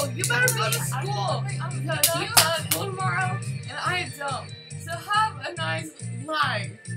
go. You better go to school. Because you have school tomorrow, and I don't. So have a nice life.